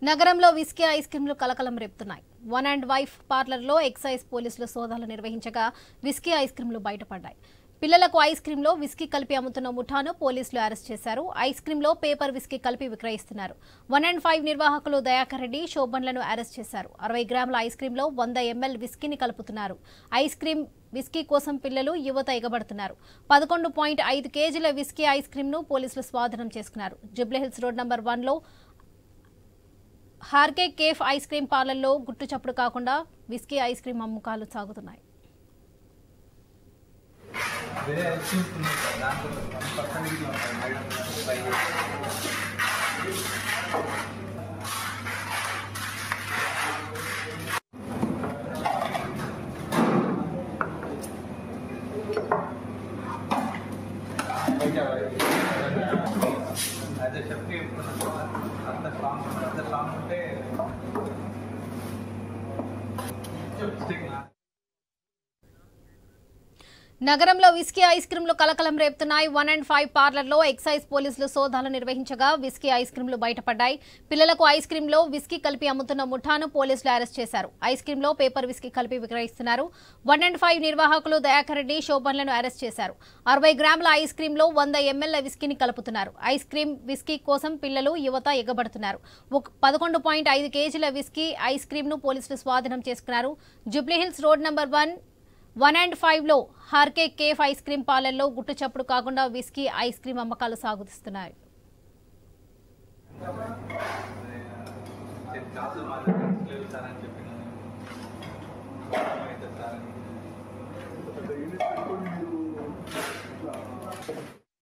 నగరంలో whisky ice క్రీంలు కలకలం రేపుతున్నాయి. వన్ అండ్ వైఫ్ పార్లర్లో ఎక్సైజ్ పోలీసులు సోదాలు నిర్వహించగా విస్కీ ఐస్ క్రీంలు బయటపడ్డాయి. పిల్లలకు ఐస్ క్రీంలో విస్కీ కలిపి అమ్ముతున్న ముఠాను పోలీసులు అరెస్ట్ చేశారు. ఐస్ క్రీంలో పేపర్ విస్కీ కలిపి విక్రయిస్తున్నారు. 1&5 నిర్వాహకులు దయాకర్ రెడ్డి, శోభన్లను అరెస్ట్ చేశారు. 60 గ్రాముల ఐస్ క్రీంలో 100 ml విస్కీని కలుపుతున్నారు. ఐస్ క్రీం విస్కీ కోసం పిల్లలు, యువత ఎగబడుతున్నారు. 11.5 కేజీల విస్కీ ఐస్ క్రీంను పోలీసులు స్వాధీనం చేసుకున్నారు. జూబ్లీహిల్స్ రోడ్ నంబర్ 1లో హార్కే కేఫ్ ఐస్ క్రీం పార్లర్లో గుట్టు చప్పుడు కాకుండా విస్కీ ఐస్ క్రీం అమ్మకాలు సాగుతున్నాయి. అదే చెప్పి అంత స్ట్రాంగ్ ఉంటే నగరంలో విస్కీ ఐస్ క్రీంలు కలకలం రేపుతున్నాయి. 1&5 పార్లర్లో ఎక్సైజ్ పోలీసులు సోదాలు నిర్వహించగా విస్కీ ఐస్ క్రీంలు బయటపడ్డాయి. పిల్లలకు ఐస్ క్రీంలో విస్కీ కలిపి అమ్ముతున్న ముఠాను పోలీసులు అరెస్ట్ చేశారు. ఐస్ క్రీంలో పేపర్ విస్కీ కలిపి విక్రయిస్తున్నారు. 1&5 నిర్వాహకులు దయాకర్ రెడ్డి, శోభన్లను అరెస్ట్ చేశారు. 60 గ్రాముల ఐస్ క్రీంలో 100 ml విస్కీని కలుపుతున్నారు. ఐస్ క్రీం విస్కీ కోసం పిల్లలు, యువత ఎగబడుతున్నారు. 11.5 కేజీల విస్కీ ఐస్ క్రీంను పోలీసులు స్వాధీనం చేసుకున్నారు. జూబ్లీహిల్స్ రోడ్ నంబర్ 1&5లో హార్కే కేఫ్ ఐస్ క్రీం పార్లర్లో గుట్టు చప్పుడు కాకుండా విస్కీ ఐస్ క్రీం అమ్మకాలు సాగుతున్నాయి.